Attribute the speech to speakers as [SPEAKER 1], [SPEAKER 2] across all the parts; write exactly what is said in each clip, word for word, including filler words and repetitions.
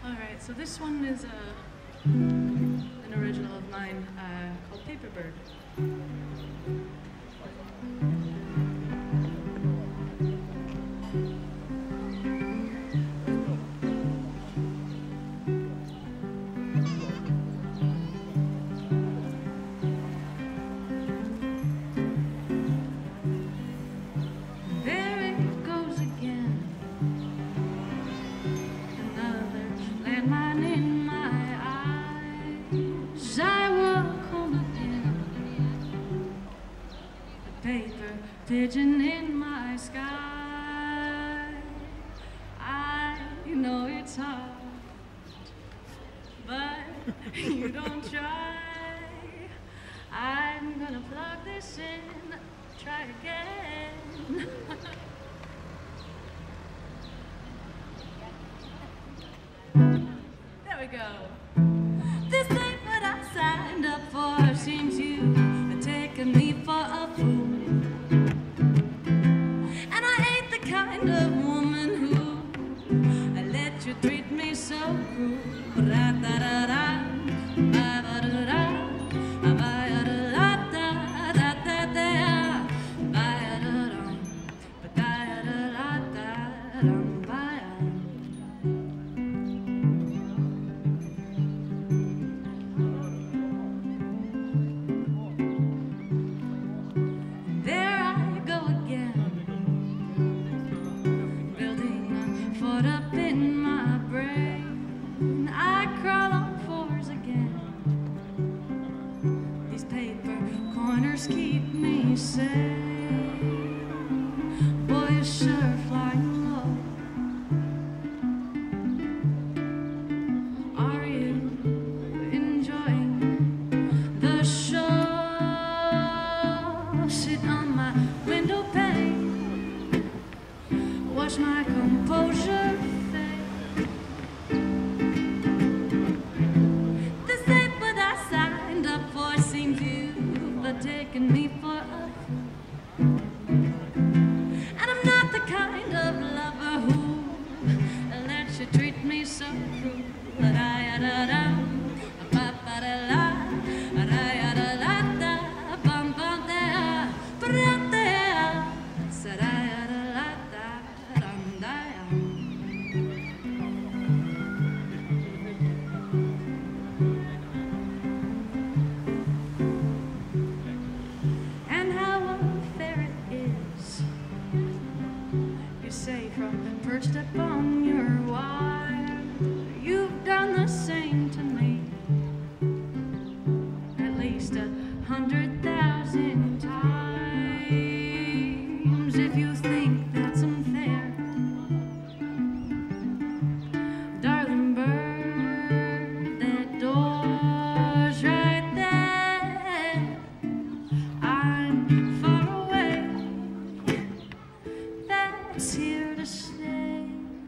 [SPEAKER 1] Alright, so this one is uh, an original of mine uh, called Paper Bird.
[SPEAKER 2] Landmine in my eyes, I walk home again. A paper pigeon in my sky. I know it's hard, but you don't try. I'm gonna plug this in, try again. There we go. This ain't what I signed up for. Seems you are taking me for a fool. And I ain't the kind of woman who I let you treat me so cruel. Ra-da-da-da, ba-ba-da-da, ba-ba-da-da-da-da-da-da, ba-da-da-dum, ba-da-da-da-da-dum, ba-da. Up in my brain, I crawl on fours again. These paper corners keep me sane. Boy, you're sure flying low. Are you enjoying the show? Sit on my window pane, watch my composure. Taking me for a fool. And I'm not the kind of lover who lets you treat me so cruel. Da-da-da-da, ba-ba-da-la, da-da-da-da, bum-bum-da, ba-da-da, sa-da-da-da-da, dum-da. Say from perched up on your wire, you've done the same to me at least a hundred thousand times. If you think that's unfair, darling bird, that door's right there. I'm far away, that's here to stay.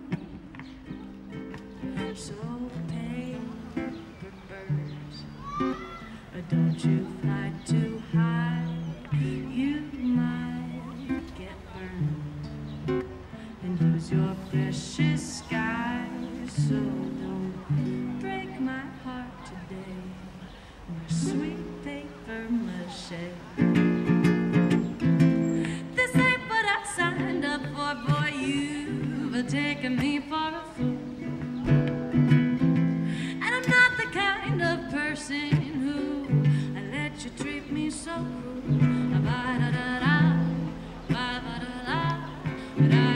[SPEAKER 2] So paper birds, don't you fly too high, you might get burned and lose your precious sky. So don't break my heart today, my sweet paper mache. Boy, you've taken me for a fool. And I'm not the kind of person who I let you treat me so cruel. Ba-da-da-da, ba-ba-da-da, ba-da.